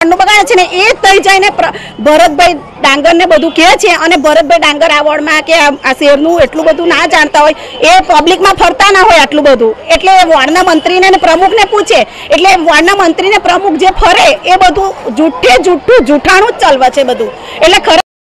બગાડે છે ને એ થઈ જઈને ભરતભાઈ ડાંગર ને બધું કહે છે અને ભરતભાઈ ડાંગર આ વોર્ડમાં કે આ શહેરનું એટલું બધું ના જાણતા હોય, એ પબ્લિકમાં ફરતા ના હોય આટલું બધું, એટલે વોર્ડના મંત્રીને અને પ્રમુખને પૂછે એટલે વોર્ડના મંત્રીને પ્રમુખ જે ફરે એ બધું જૂઠાણું જ ચાલવા છે બધું, એટલે